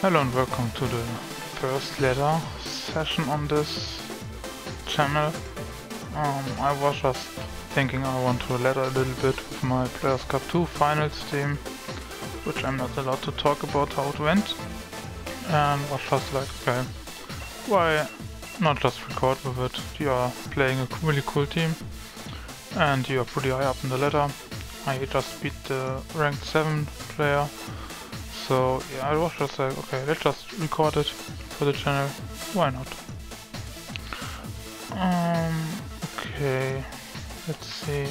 Hello and welcome to the first ladder session on this channel. I was just thinking I want to ladder a little bit with my Players Cup 2 finals team, which I'm not allowed to talk about how it went, and was just like, okay, why not just record with it? You are playing a really cool team and you are pretty high up in the ladder. I just beat the ranked 7 player. So yeah, I was just like, okay, let's just record it for the channel. Why not? Okay, let's see.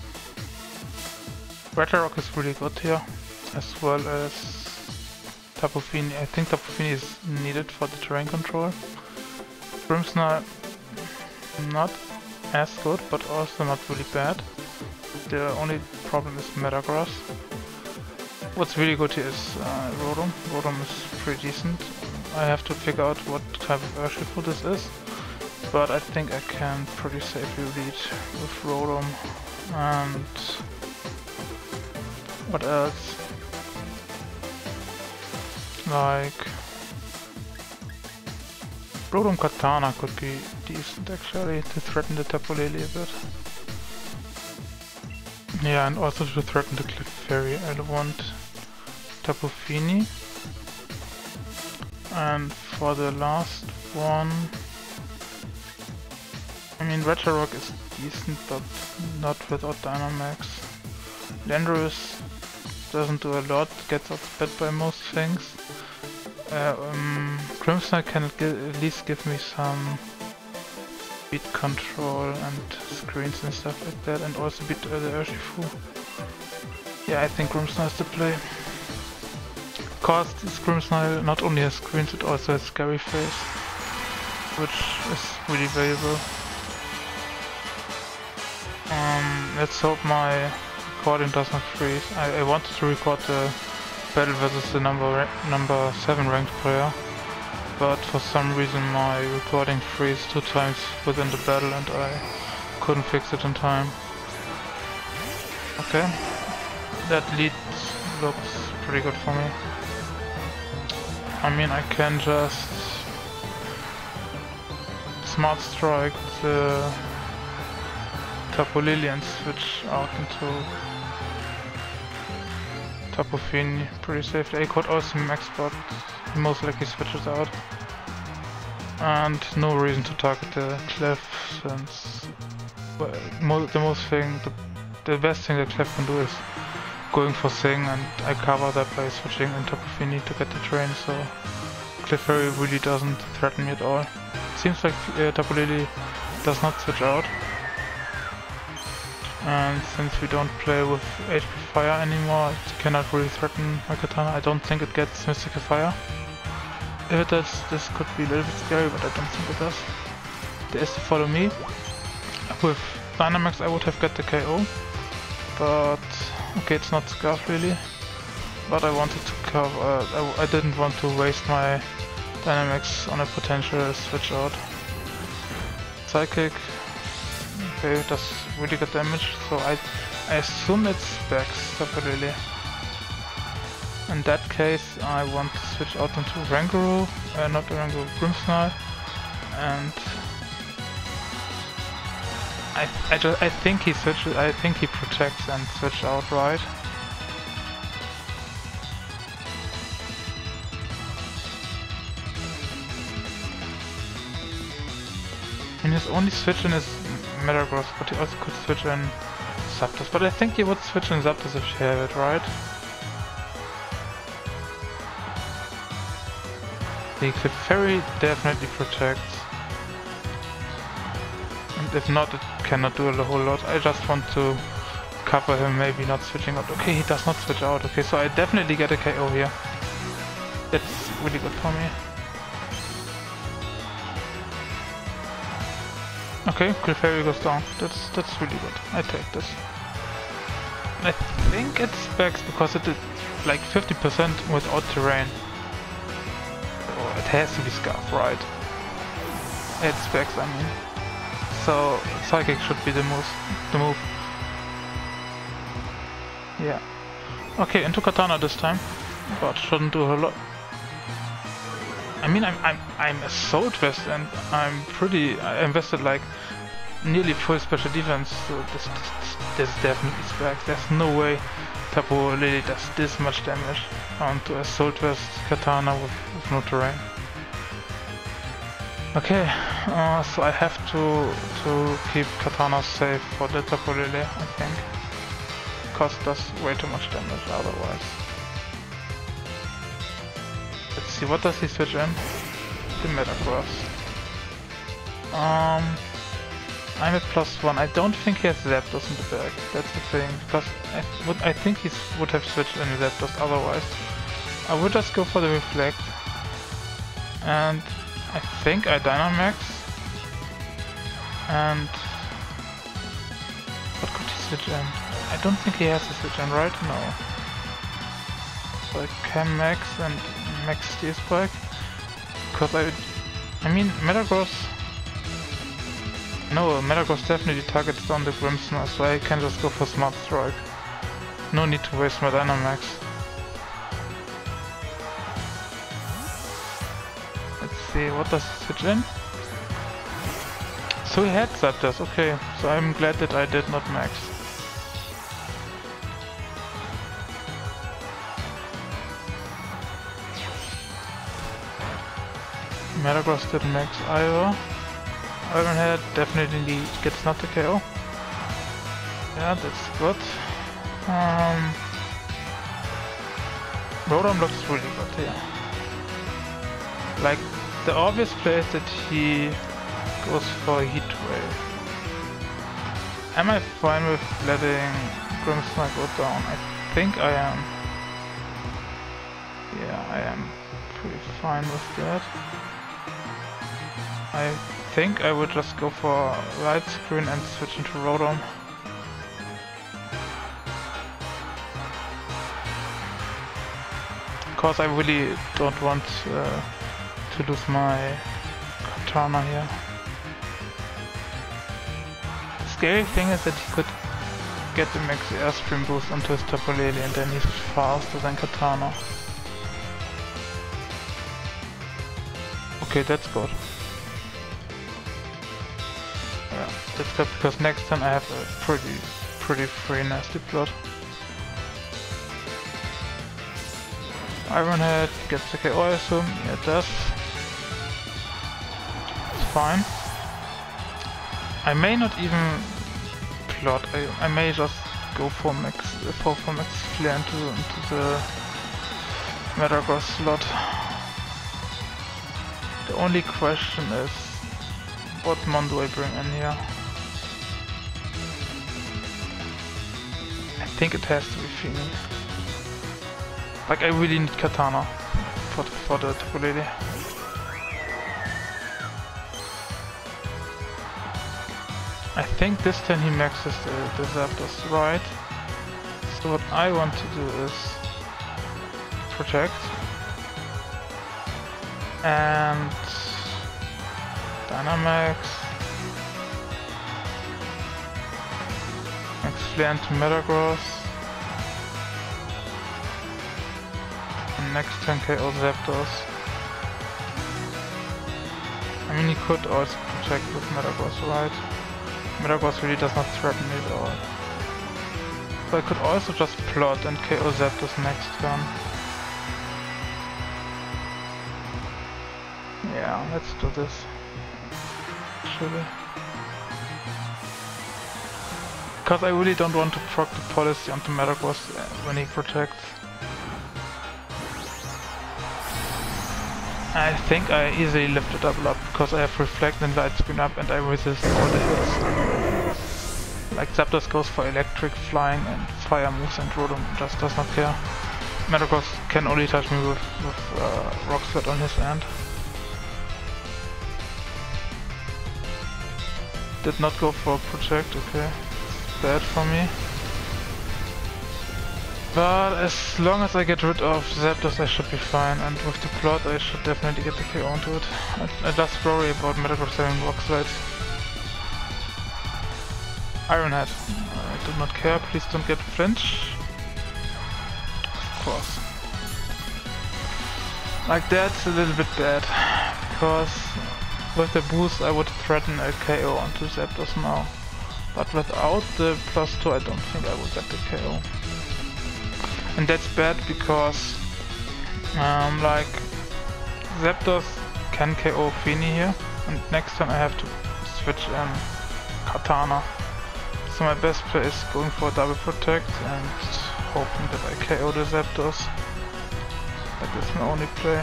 Retterrock is really good here, as well as Tapu Fini. I think Tapu Fini is needed for the terrain control. Grimmsnarl, not as good, but also not really bad. The only problem is Metagross. What's really good here is Rotom. Rotom is pretty decent. I have to figure out what type of Urshifu this is, but I think I can pretty safely lead with Rotom. And what else? Like Rotom Katana could be decent actually to threaten the Tapu Lele a bit. Yeah, and also to threaten the Clefairy. I want Tapu Fini. And for the last one, I mean Retterrock is decent, but not without Dynamax. Landorus doesn't do a lot, gets outsped by most things. Grimmsnarl can at least give me some speed control and screens and stuff like that, and also beat the Urshifu. Yeah, I think Grimmsnarl is the play. Because this Grimmsnarl not only has screens, it also has Scary Face, which is really valuable. Let's hope my recording does not freeze. I wanted to record the battle versus the number 7 ranked player, but for some reason my recording froze 2 times within the battle and I couldn't fix it in time. Okay, that lead looks pretty good for me. I mean, I can just Smart Strike the Tapu Lele and switch out into Tapu Fini pretty safely. I could also max, but he most likely switches out. And no reason to target the Clef, since the best thing that Clef can do is going for Sing, and I cover that by switching in Tapu Fini to get the train, so Clefairy really doesn't threaten me at all. Seems like Tapu Lele does not switch out. And since we don't play with HP Fire anymore, it cannot really threaten my Katana. I don't think it gets Mystical Fire. If it does, this could be a little bit scary, but I don't think it does. There is the Follow Me. With Dynamax I would have got the KO, but okay, it's not Scarf really. But I wanted to cover, I didn't want to waste my Dynamax on a potential switch out. Psychic. Okay, does really good damage, so I assume it's Specs, Tapu Lele. In that case, I want to switch out into Oranguru, not Oranguru, Grimmsnarl, and I think he switches. I think he protects and switches out, right? And his only switch in is Metagross, but he also could switch in Zapdos. But I think he would switch in Zapdos if she had it, right? The Clefairy definitely protects. And if not, it cannot do a whole lot. I just want to cover him, maybe not switching out. Okay, he does not switch out. Okay, so I definitely get a KO here. That's really good for me. Okay, Clefairy goes down. That's really good. I take this. I think it's Specs because it did like 50% without terrain. Oh, it has to be Scarf, right? It's Specs, I mean. So Psychic should be the move. Yeah. Okay, into Katana this time, but shouldn't do a lot. I mean, I'm Assault Vest and I invested like nearly full special defense, so this is definitely spec. There's no way Tapu Lele does this much damage onto Assault Vest Katana with no terrain. Okay, so I have to keep Katana safe for the Tapu Lele, I think. Cause it does way too much damage otherwise. Let's see, what does he switch in? The Metagross. I'm at +1. I don't think he has Zapdos in the bag. That's the thing, because I think he would have switched in Zapdos otherwise. I would just go for the Reflect. And I think I Dynamax. And what could he switch in? I don't think he has to switch in, right? No. So I can Max and Max Steel Spike. Because I mean, Metagross... No, Metagross definitely targets down the Grimmsnarl, so I can just go for Smart Strike. No need to waste my Dynamax. Let's see, what does he switch in? So he had Zapdos, okay. So I'm glad that I did not max. Metagross didn't max either. Ironhead definitely gets not the KO. Yeah, that's good. Rotom looks really good here. Like, the obvious play is that he goes for Heat Wave. Am I fine with letting Grimmsnarl go down? I think I am. Yeah, I am pretty fine with that. I think I would just go for Light Screen and switch into Rotom. Because I really don't want to lose my Katana here. The scary thing is that he could get the max Airstream boost onto his Tapu Lele and then he's faster than Katana. Okay, that's good. Yeah, that's good because next time I have a pretty free nasty plot. Ironhead gets the KO, I assume. Yeah, it does. It's fine. I may not even plot. I may just go for max Flare into the Metagross slot. The only question is, what mon do I bring in here? I think it has to be Phoenix. Like, I really need Katana for the Tapu Lele. I think this time he maxes the Zapdos, right? So what I want to do is protect and Dynamax, Max Flare into Metagross. Next turn KO Zapdos. I mean, he could also protect with Metagross, right? Metagross really does not threaten me at all. So I could also just plot and KO Zapdos next turn. Yeah, let's do this. Actually. Because I really don't want to proc the policy onto Metagross when he protects. I think I easily lift the double up because I have Reflect and Light Screen up and I resist all the hits. Like Zapdos goes for Electric, Flying and Fire moves and Rotom just does not care. Metagross can only touch me with Rock Slide on his end. Did not go for Protect, okay. It's bad for me. But as long as I get rid of Zapdos I should be fine, and with the plot I should definitely get the KO onto it. I just worry about Metagross having Rock Slide. Ironhead. I do not care, please don't get flinch. Of course. Like that's a little bit bad, because with the boost I would threaten a KO onto Zapdos now. But without the +2 I don't think I will get the KO. And that's bad because like Zapdos can KO Fini here, and next time I have to switch Katana. So my best play is going for a double protect and hoping that I KO the Zapdos. That is my only play.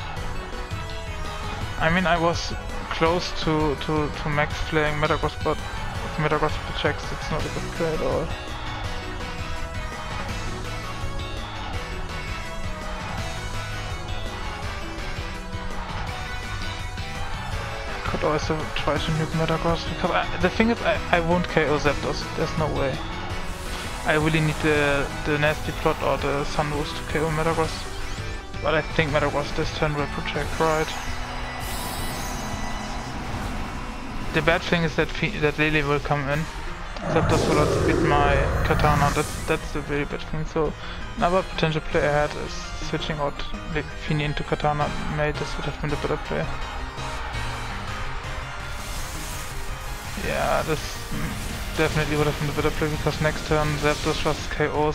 I mean, I was close to max playing Metagross, but if Metagross protects, it's not a good play at all. I could also try to nuke Metagross, because the thing is, I won't KO Zapdos, there's no way. I really need the nasty plot or the Sun Boost to KO Metagross. But I think Metagross this turn will protect, right? The bad thing is that Lily will come in. Zapdos will outspeed my Katana, that's the very bad thing. So another potential play I had is switching out Fini into Katana. Maybe this would have been the better play. Yeah, this definitely would have been the better play, because next turn Zapdos just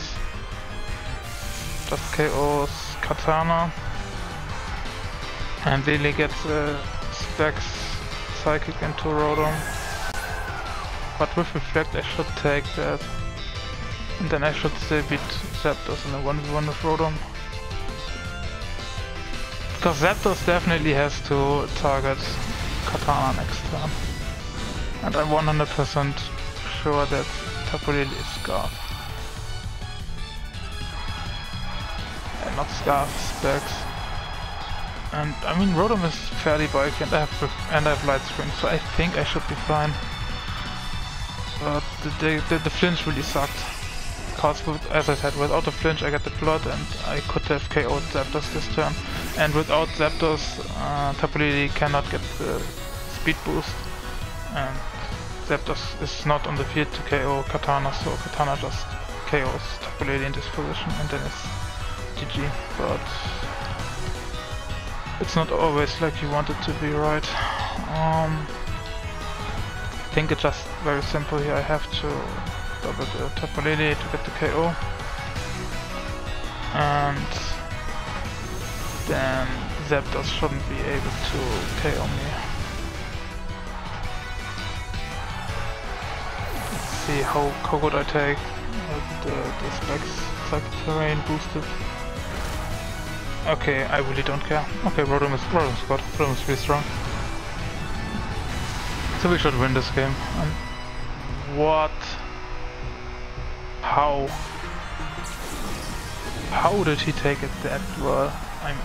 KOs Katana, and Lily gets Specs Psychic into Rotom. But with Reflect I should take that, and then I should still beat Zapdos in a 1v1 with Rotom. Because Zapdos definitely has to target Katana next turn. And I'm 100% sure that Tapu Lele is Scarf. And not Scarf, Specs. And I mean, Rotom is fairly bulky and I have Light Screen, so I think I should be fine. But the flinch really sucked. Because as I said, without the flinch I get the plot and I could have KO'd Zapdos this turn. And without Zapdos, Tapu Lele cannot get the speed boost. And Zapdos is not on the field to KO Katana, so Katana just KOs Tapu Lele in this position and then it's GG. But it's not always like you want it to be, right? I think it's just very simple here. I have to double the Tapu Lele to get the KO. And then Zapdos shouldn't be able to KO me. Let's see how good I take the Specs Psychic Terrain boosted. Okay, I really don't care. Okay, Rotom is good. Rotom is really strong. So we should win this game. And what? How? How did he take it that well?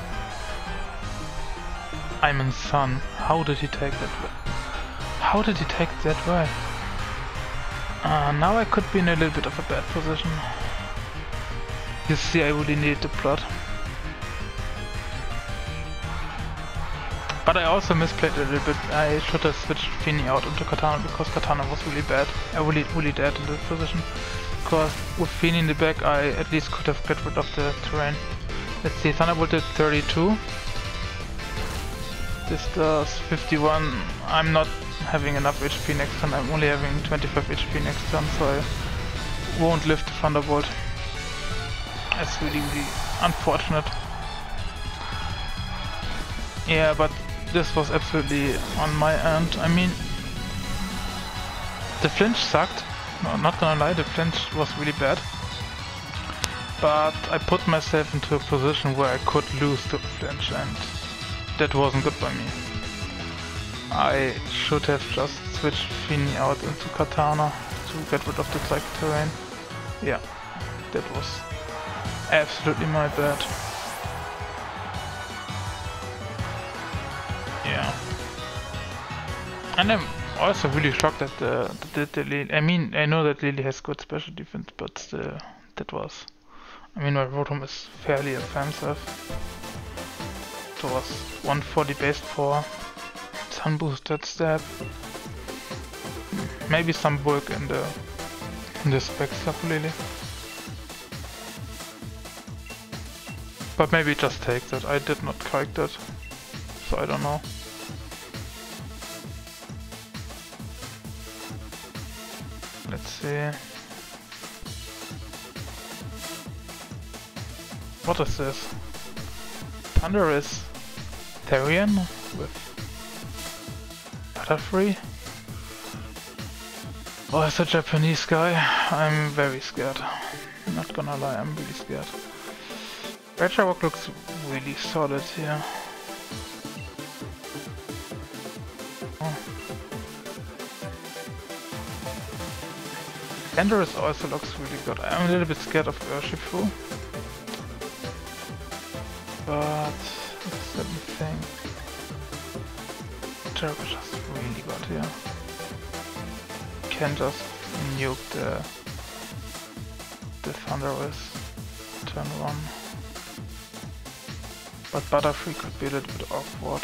I'm in Sun. How did he take that well? How did he take it that well? Now I could be in a little bit of a bad position. You see, I really need the plot. But I also misplayed a little bit. I should have switched Fini out into Katana because Katana was really bad. I really dead in this position. Because with Fini in the back I at least could have got rid of the terrain. Let's see, Thunderbolt did 32. This does 51. I'm not having enough HP next turn. I'm only having 25 HP next turn, so I won't lift the Thunderbolt. That's really unfortunate. Yeah, but this was absolutely on my end. I mean, the flinch sucked. No, not gonna lie, the flinch was really bad. But I put myself into a position where I could lose to the flinch, and that wasn't good by me. I should have just switched Fini out into Katana to get rid of the Psychic Terrain. Yeah, that was absolutely my bad. Yeah. And I'm also really shocked that the Lily, I mean, I know that Lily has good special defense, but still, that was, I mean, my Rotom is fairly offensive. It was 140 base power, Sun boosted stab, maybe some bulk in the Specs Tapu Lele. But maybe just take that. I did not kite that, so I don't know. Let's see. What is this? Thunderous Therian with Butterfree? Oh, it's a Japanese guy. I'm very scared. I'm not gonna lie, I'm really scared. Regirock looks really solid here. Oh. Landorus also looks really good. I'm a little bit scared of Urshifu. But let me think. Regirock is just really good here. Can just nuke the Thunderous turn 1. But Butterfree could be a little bit awkward.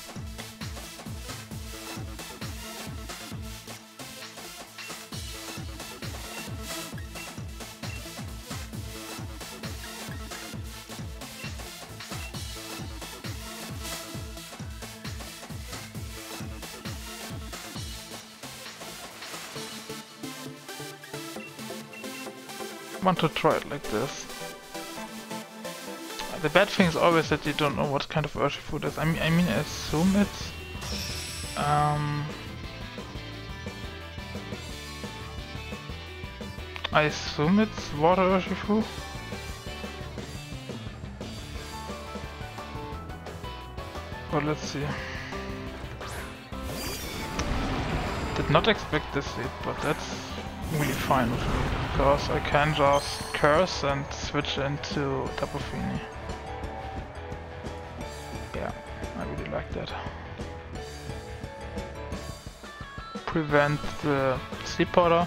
I want to try it like this. The bad thing is always that you don't know what kind of Urshifu it is. I assume it's I assume it's Water Urshifu. But let's see. Did not expect this lead, but that's really fine with me, because I can just curse and switch into Tapu Fini. Yeah, I really like that. Prevent the Sleep Powder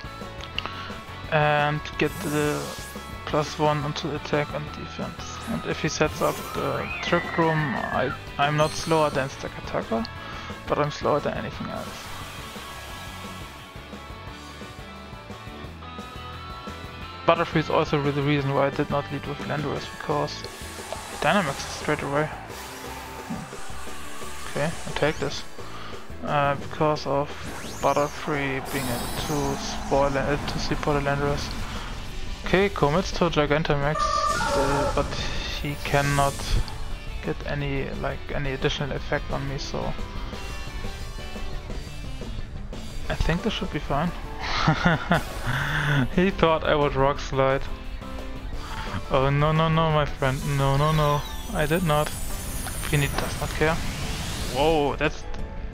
and get the +1 onto attack and defense. And if he sets up the Trick Room, I'm not slower than Stakataka, but I'm slower than anything else. Butterfree is also the reason why I did not lead with Landorus, because Dynamax straight away. Okay, I take this. Because of Butterfree being able to sleep for the Landorus. Okay, commits to Gigantamax, but he cannot get any additional effect on me, so I think this should be fine. He thought I would Rock Slide. Oh no, my friend, no, I did not. Fini does not care. Whoa, is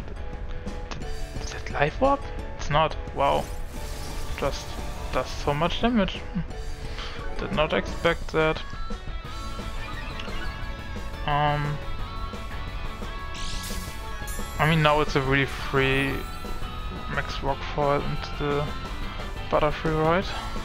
that Life Orb? It's not. Wow, just does so much damage. Did not expect that. Now it's a really free Max Rockfall into the Butterfree, right?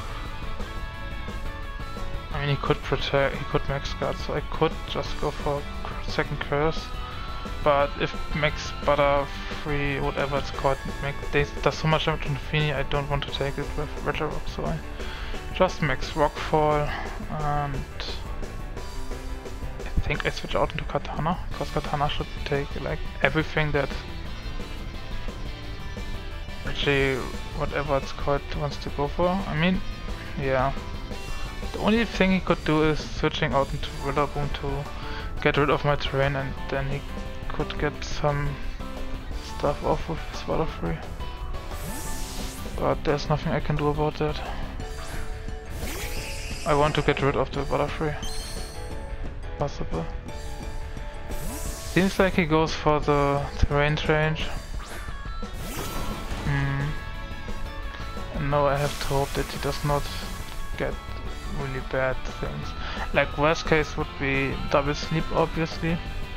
He could protect, he could Max Guard, so I could just go for second Curse. But if Max Butterfree, whatever it's called, does so much damage to Fini, I don't want to take it with Regirock, so I just Max Rockfall, and I think I switch out into Katana, because Katana should take everything that Reggie, whatever it's called, wants to go for. Yeah. The only thing he could do is switching out into Rillaboom to get rid of my terrain, and then he could get some stuff off with his Butterfree. But there's nothing I can do about that. I want to get rid of the Butterfree. Possible. Seems like he goes for the terrain change. And now I have to hope that he does not get really bad things. Like worst case would be double sleep, obviously.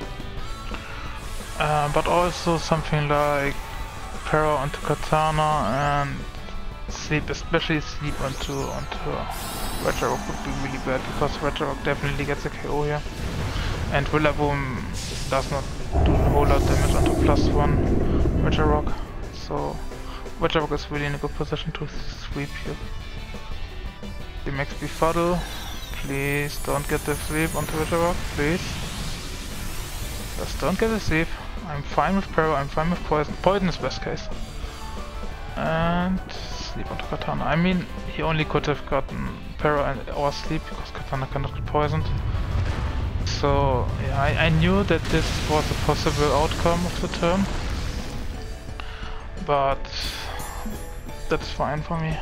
But also something like Para onto Katana and sleep, especially sleep onto Regirock would be really bad, because Regirock definitely gets a KO here. And Rillaboom does not do a whole lot of damage onto +1 Regirock. So Regirock is really in a good position to sweep here. The Max Befuddle, Please don't get the sweep onto Wither, please. Just don't get the sweep. I'm fine with Pero, I'm fine with poison. Poison is best case. And sleep onto Katana. I mean, he only could have gotten Pero or sleep because Katana cannot get poisoned. So yeah, I knew that this was a possible outcome of the turn, but that's fine for me.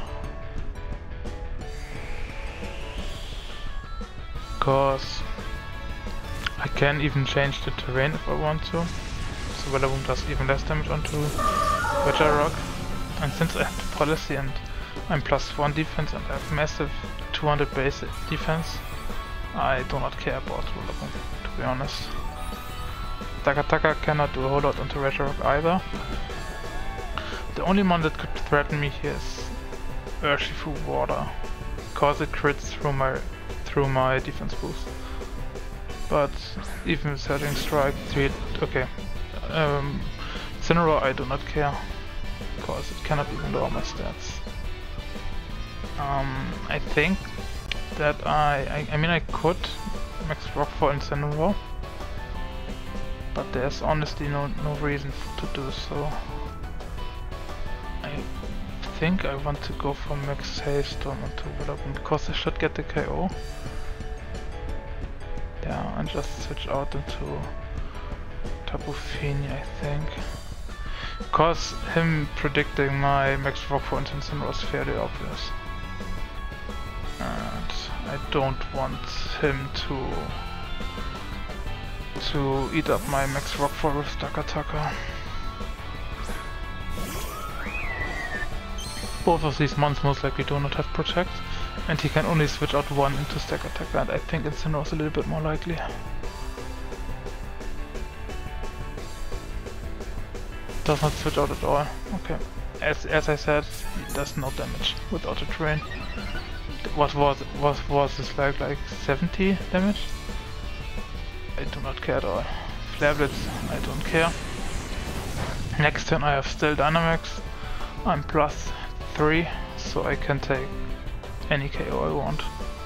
Because I can even change the terrain if I want to. So Rillaboom does even less damage onto Wither Rock. And since I have the policy and I'm +1 defense and I have massive 200 base defense, I do not care about Rillaboom, to be honest. Takataka cannot do a whole lot onto Wither Rock either. The only one that could threaten me here is Urshifu Water, because it crits through my defense boost. But even with Surging Strike, okay. Incineroar I do not care, because it cannot even lower my stats. I think that I mean I could max rock for Incineroar, but there's honestly no reason to do so. I think I want to go for max Hailstorm onto Rillaboom because I should get the KO. Yeah, and just switch out into Tapu Fini, I think. Because him predicting my max rock for Incineroar was fairly obvious. And I don't want him to eat up my max rock for with Takataka. Both of these mons most likely do not have Protect, and he can only switch out one into Takataka, and I think Incineroar is a little bit more likely. Does not switch out at all. Okay. As I said, he does no damage without a terrain. What was this like 70 damage? I do not care at all. Flare Blitz, I don't care. Next turn I have still Dynamax. I'm +3, so I can take any KO I want.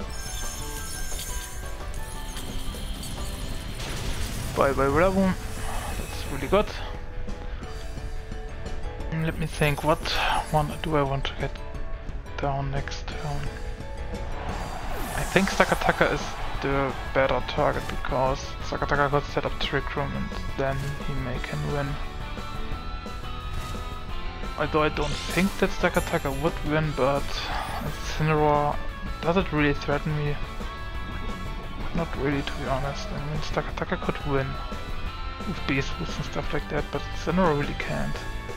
Bye bye Rillaboom. That's really good. Let me think, what one do I want to get down next turn? I think Takataka is the better target because Takataka could set up Trick Room and then he can win. Although I don't think that Takataka would win, but Incineroar, does it really threaten me? Not really, to be honest. I mean, Takataka could win with Beast Boost and stuff like that, but Incineroar really can't.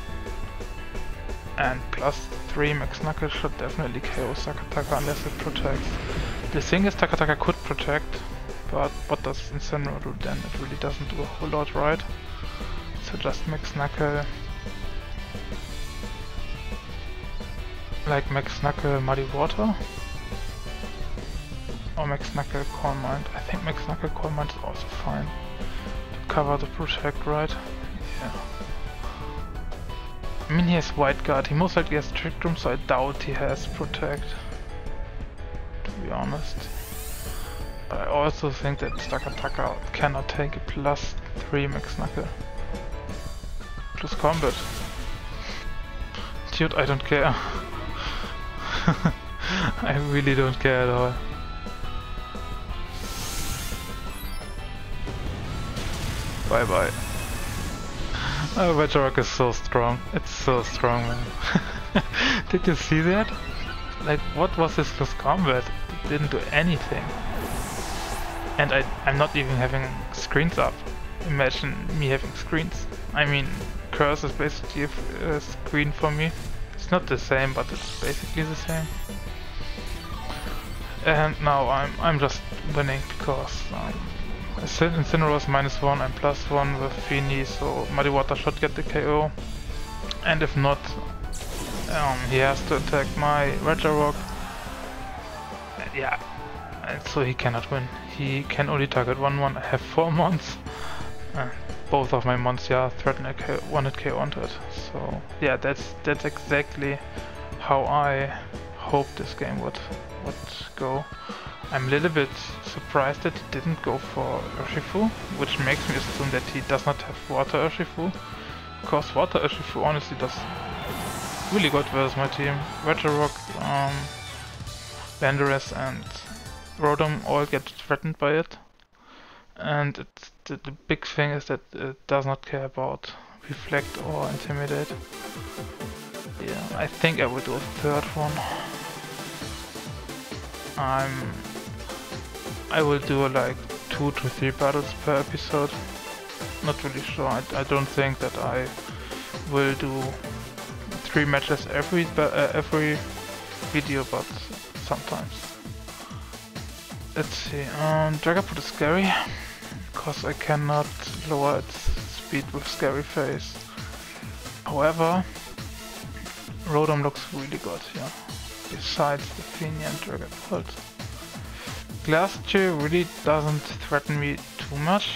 And +3 Max Knuckle should definitely KO Takataka unless it protects. The thing is, Takataka could protect, but what does Incineroar do then? It really doesn't do a whole lot, right? So just Max Knuckle. Like Max Knuckle Muddy Water? Or Max Knuckle Calm Mind? I think Max Knuckle Calm Mind is also fine. To cover the protect, right? Yeah. I mean, he has White Guard, he most likely has Trick Room, so I doubt he has Protect, to be honest. But I also think that Takataka cannot take a +3 Max Knuckle. Close combat. Dude, I don't care. I really don't care at all. Bye bye. Oh, Wither Rock is so strong. It's so strong, man. Did you see that? Like, what was this close combat? It didn't do anything. And I'm not even having screens up. Imagine me having screens. I mean, Curse is basically a screen for me. It's not the same, but it's basically the same. And now I'm just winning because Incineroar is -1, I'm +1 with Fini, so Muddy Water should get the KO. And if not, he has to attack my Wither Rock. Yeah, and so he cannot win. He can only target one. I have 4 mons. Both of my mons, yeah, threaten a one hit KO onto it. So yeah, that's exactly how I hoped this game would go. I'm a little bit surprised that he didn't go for Urshifu, which makes me assume that he does not have Water Urshifu. Because Water Urshifu honestly does really good versus my team. Regirock, Landorus and Rotom all get threatened by it. And the big thing is that it does not care about Reflect or Intimidate. Yeah, I think I will do a third one. I will do like 2 to 3 battles per episode. Not really sure. I don't think that I will do 3 matches every video, but sometimes. Let's see. Dragapult is scary because I cannot lower its speed with Scary Face. However, Rotom looks really good here. Besides the Fini and Dragapult. Glastrier really doesn't threaten me too much.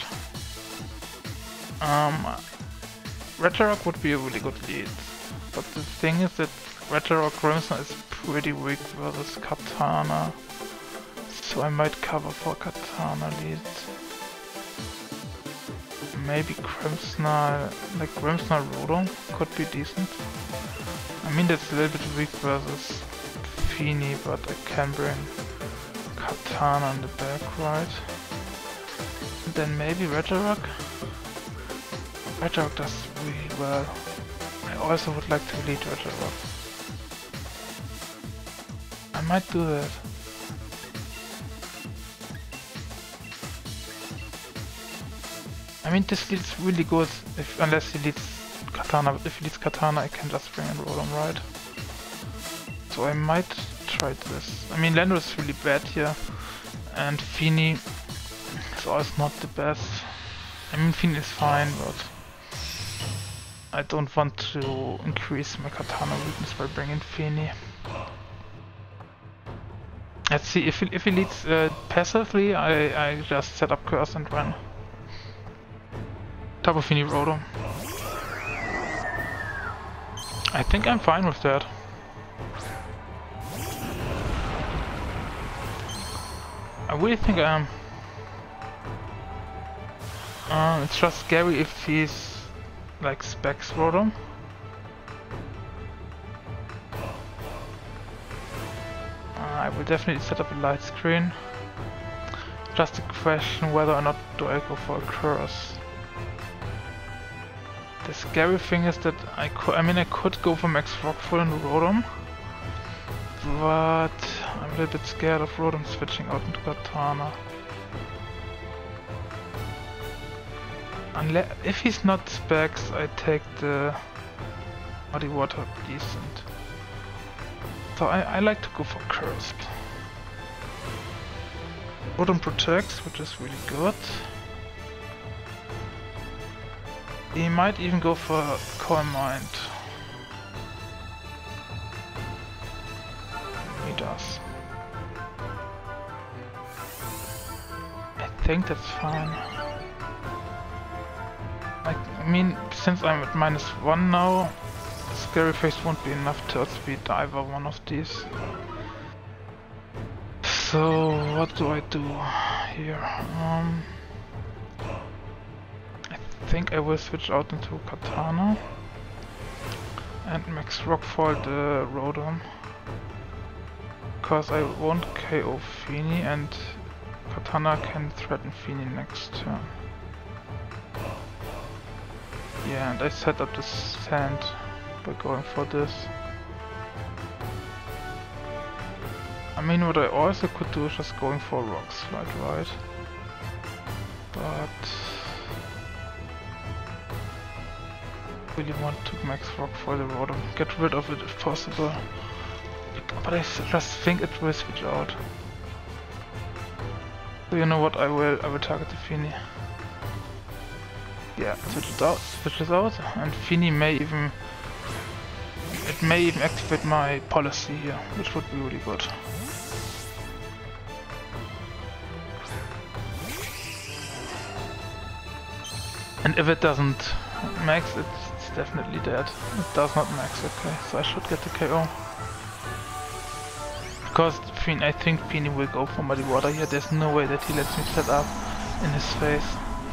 Regirock would be a really good lead, but the thing is that Regirock Grimmsnarl is pretty weak versus Katana, so I might cover for Katana leads. Maybe Grimmsnarl, like Grimmsnarl Rotom could be decent. I mean that's a little bit weak versus Fini, but I can bring Katana in the back, right? And then maybe Regirock. Regirock does really well. I also would like to lead Regirock. I might do that. I mean this leads really good unless he leads Katana. If he leads Katana I can just bring in Rotom, right? So I might try this. I mean Landorus is really bad here and Fini is also not the best. I mean Fini is fine, but I don't want to increase my Katana weakness by bringing Fini. Let's see, if he leads passively, I just set up Curse and run. Tapu Fini Rotom. I think I'm fine with that. I really think I am. It's just scary if he's like Specs Rotom. I will definitely set up a light screen. Just a question whether or not do I go for a Curse. The scary thing is that I could go for Max Rockfall and Rotom, but I'm a little bit scared of Rotom switching out into Katana. If he's not Specs, I take the Muddy Water decent. So I like to go for Cursed. Rotom protects, which is really good. He might even go for Calm Mind. He does. I think that's fine. I mean, since I'm at -1 now, Scary Face won't be enough to outspeed either one of these. So what do I do here? I think I will switch out into Katana and Max Rockfall the Rotom, because I won't KO Fini and Katana can threaten Fini next turn. Yeah, and I set up the sand by going for this. I mean, what I also could do is just going for a Rock Slide, right? But really want to Max Rock for the Rotom. Get rid of it if possible. But I just think it will switch out. So you know what, I will target the Fini. Yeah, switches out, and Fini may even activate my policy here, which would be really good. And if it doesn't max, it's definitely dead. It does not max, okay, so I should get the KO. Because I think Fini will go for Muddy Water here. There's no way that he lets me set up in his face.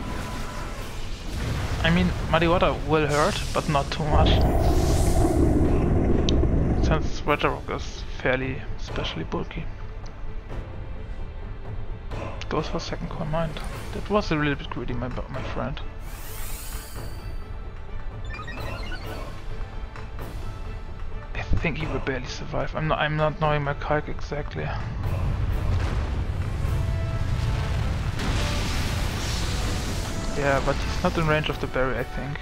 I mean, Muddy Water will hurt, but not too much. Since Regirock is fairly especially bulky. Goes for second command. That was a little bit greedy, my friend. I think he will barely survive. I'm not knowing my calc exactly. Yeah, but he's not in range of the berry, I think.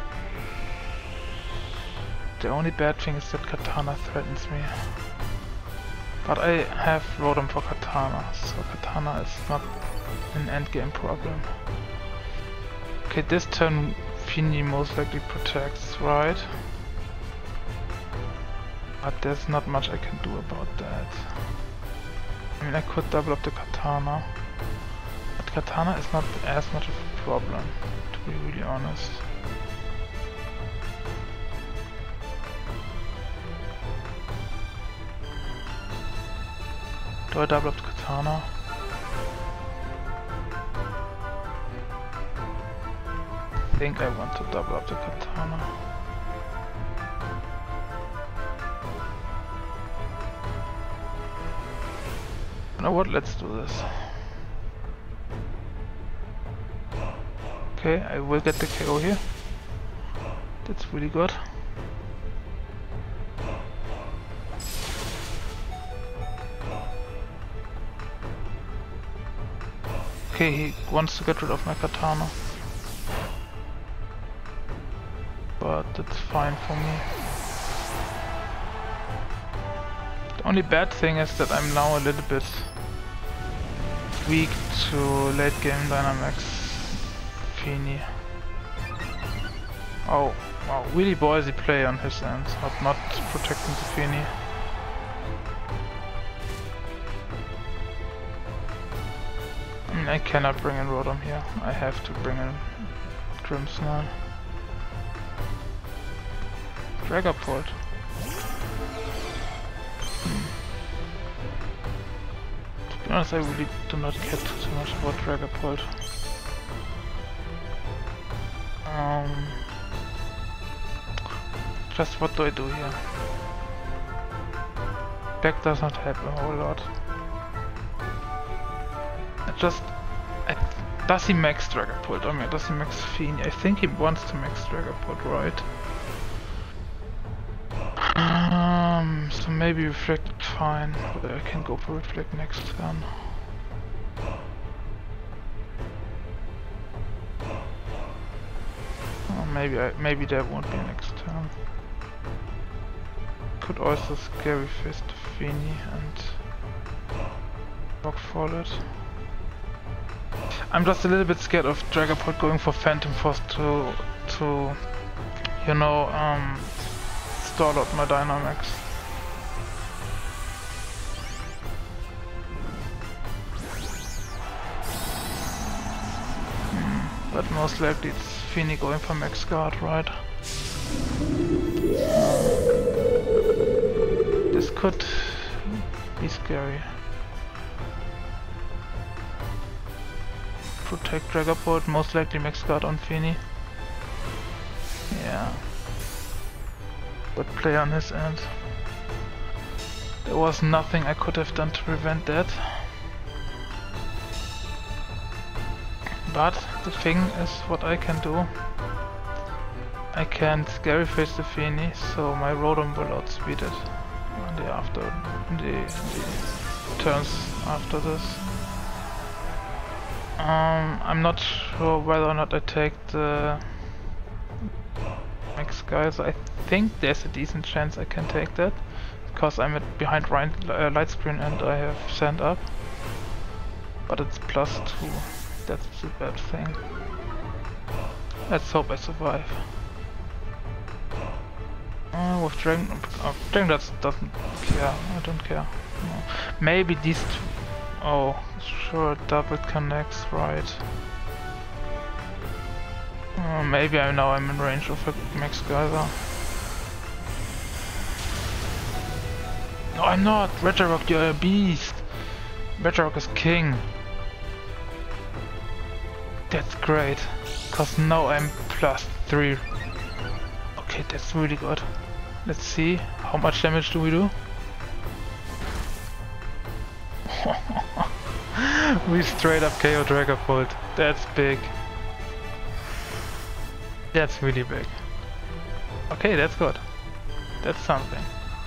The only bad thing is that Katana threatens me. But I have Rotom for Katana, so Katana is not an endgame problem. Okay, this turn Fini most likely protects, right? But there's not much I can do about that. I mean, I could double up the Katana. But Katana is not as much of a problem, to be really honest. Do I double up the Katana? I think I want to double up the Katana. You know what? Let's do this. Okay, I will get the KO here. That's really good. Okay, he wants to get rid of my Katana. But that's fine for me. The only bad thing is that I'm now a little bit weak to late game dynamics. Fini. Oh, wow, really ballsy play on his end, not protecting the Fini. I cannot bring in Rotom here. I have to bring in Grimmsnarl. Dragapult. To be honest, I really do not care too much about Dragapult. Just what do I do here? Black does not help a whole lot. Does he max Dragapult? I mean, does he max Fini? I think he wants to max Dragapult, right? So maybe Reflect is fine, but I can go for Reflect next turn. Maybe that won't be next turn. Could also Scary Fist Fini and Rock Fall it. I'm just a little bit scared of Dragapult going for Phantom Force to you know, stall out my Dynamax. But most likely it's Fini going for Max Guard, right? This could be scary. Protect Dragapult, most likely Max Guard on Fini. Yeah. Good play on his end. There was nothing I could have done to prevent that. But the thing is, what I can do, I can Scary Face the Fini, so my Rotom will outspeed it in the turns after this. I'm not sure whether or not I take the Max Geyser. I think there's a decent chance I can take that, because I'm behind light screen and I have sand up. But it's +2. That's the bad thing. Let's hope I survive. With Dragon... Dragon doesn't care. I don't care. No. Maybe these two... Oh, sure, double connects, right. Maybe I'm in range of a Max Geyser. No, I'm not! Regirock, you're a beast! Redrock is king. That's great, cause now I'm +3. Okay, that's really good. Let's see, how much damage do we do? We straight up KO Dragapult. That's big. That's really big. Okay, that's good. That's something.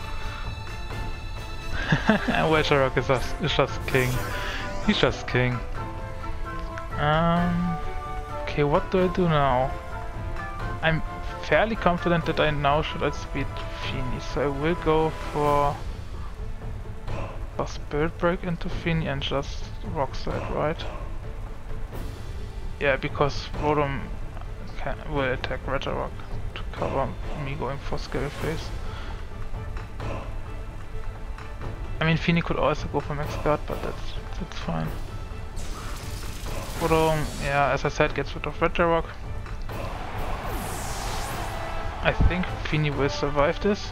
And Redrock is just king. He's just king. Okay, what do I do now? I'm fairly confident that I now should outspeed Feeny, so I will go for Spirit Break into Feeny and just Rock Slide, right? Yeah, because Rotom will attack Redrock to cover me going for Scary Face. I mean, Feeny could also go for Max Guard, but that's fine. Rotom, yeah, as I said, gets rid of Redrock. I think Feeny will survive this.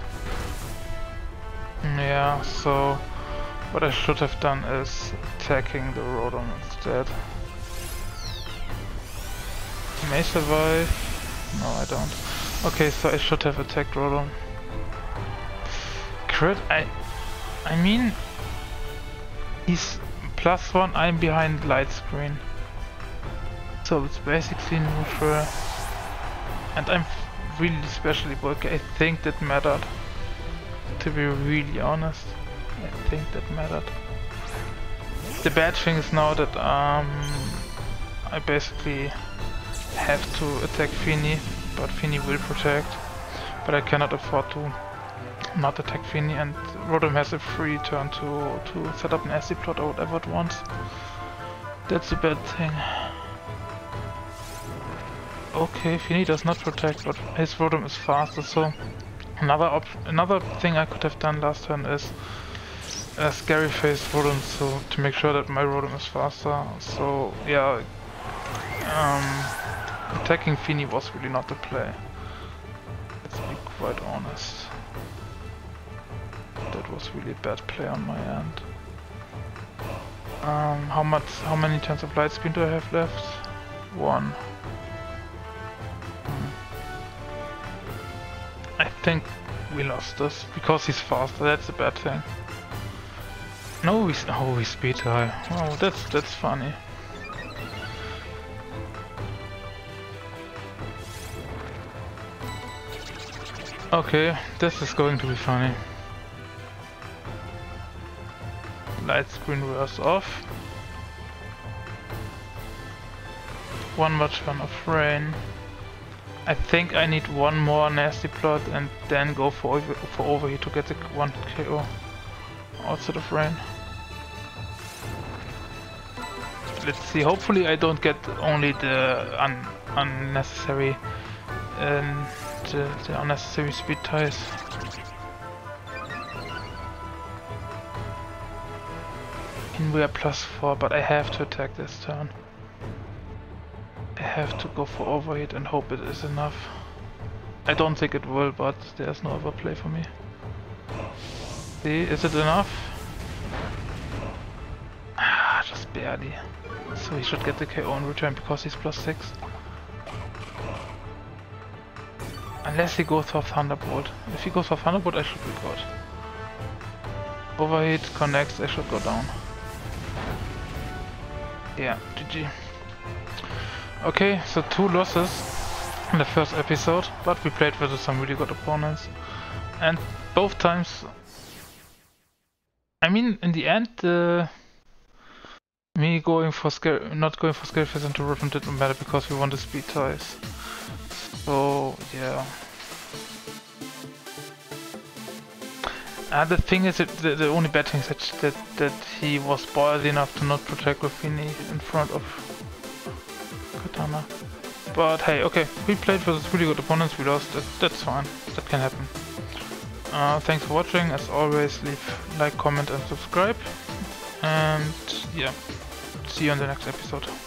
Yeah, so what I should have done is attacking the Rotom instead. He may survive. No, I don't. Okay, so I should have attacked Rotom. Crit, I mean, he's +1, I'm behind light screen. So it's basically neutral. And I'm really especially bulky. I think that mattered. To be really honest, I think that mattered. The bad thing is now that I basically have to attack Feeny, but Feeny will protect. But I cannot afford to not attack Feeny, and Rotom has a free turn to set up an SD plot or whatever it wants. That's a bad thing. Okay, Feeny does not protect, but his Rotom is faster, so another thing I could have done last turn is Scary Face Rotom, so to make sure that my Rotom is faster. So yeah, attacking Feeny was really not the play. Let's be quite honest. That was really a bad play on my end. How many turns of Light Screen do I have left? 1. I think we lost this because he's faster. That's a bad thing. No, we speed high. Oh, that's funny. Okay, this is going to be funny. Light screen wears off. One more turn of rain. I think I need one more nasty plot and then go for overheat to get the 1 KO outside of rain. Let's see, hopefully I don't get only the unnecessary the unnecessary speed ties. And we are +4, but I have to attack this turn. I have to go for overheat and hope it is enough. I don't think it will, but there's no other play for me. See, is it enough? Ah, just barely. So he should get the KO in return because he's +6. Unless he goes for Thunderbolt. If he goes for Thunderbolt, I should be good. Overheat connects, I should go down. Yeah, GG. Okay, so 2 losses in the first episode, but we played versus some really good opponents. And both times, I mean, in the end, me not going for Scary Face into Rotom didn't matter because we won the speed ties. So yeah. The thing is, the only bad thing is that he was ballsy enough to not protect with Feeny in front of Katana. But hey, okay, we played versus really good opponents, we lost, that's fine, that can happen. Thanks for watching, as always, leave like, comment and subscribe. And yeah, see you in the next episode.